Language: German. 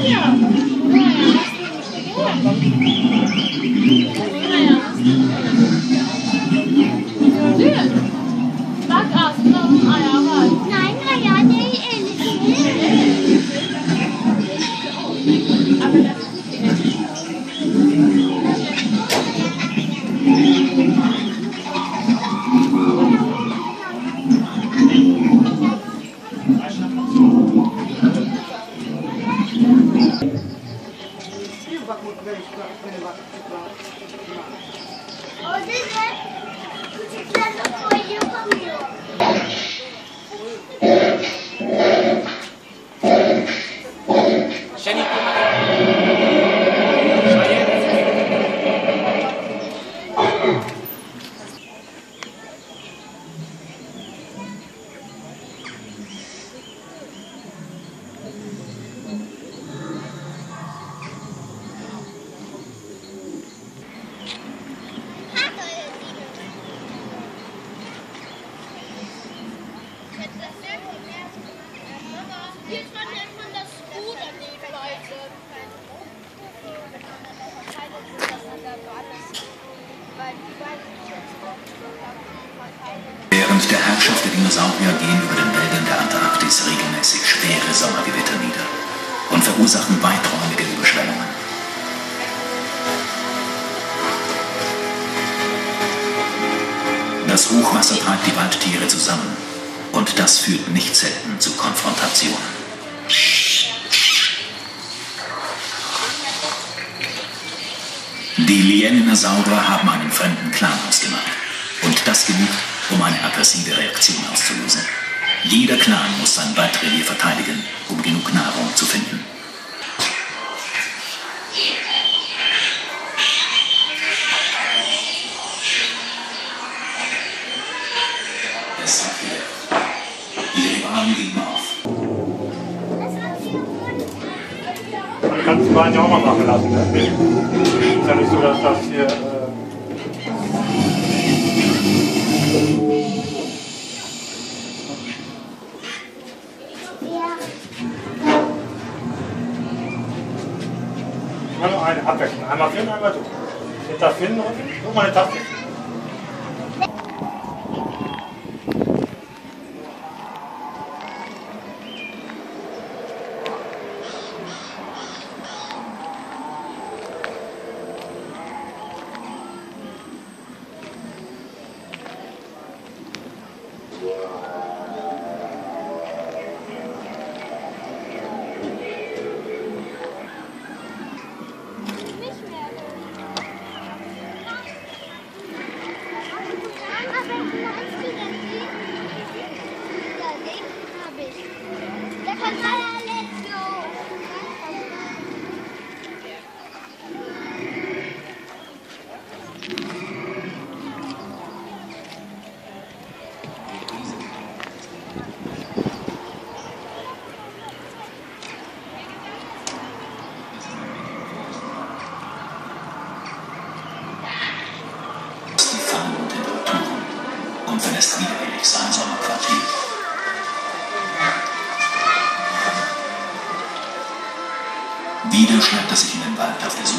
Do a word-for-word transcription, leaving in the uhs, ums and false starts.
Während der Herrschaft der Dinosaurier gehen über den Wäldern der Antarktis regelmäßig schwere Sommergewitter nieder und verursachen weiträumige Überschwemmungen. Das Hochwasser treibt die Waldtiere zusammen und das führt nicht selten zu Konfrontationen. Die Lianenasaurier haben einen fremden Clan ausgemacht. Und das genügt, um eine aggressive Reaktion auszulösen. Jeder Clan muss sein Waldrevier verteidigen, um genug Nahrung zu finden. Es hat wieder. Die Rivalen geben auf. Man kann die beiden ja auch mal machen lassen. Ne? Ist ja nicht so, dass das hier... Äh Immer nur eine abwechseln. Einmal Finn, einmal du. Hinter Finn drücken, guck mal eine Taste. Und verlässt widerwillig sein Sommerquartier. Wieder schleppt er sich in den Wald auf der Suche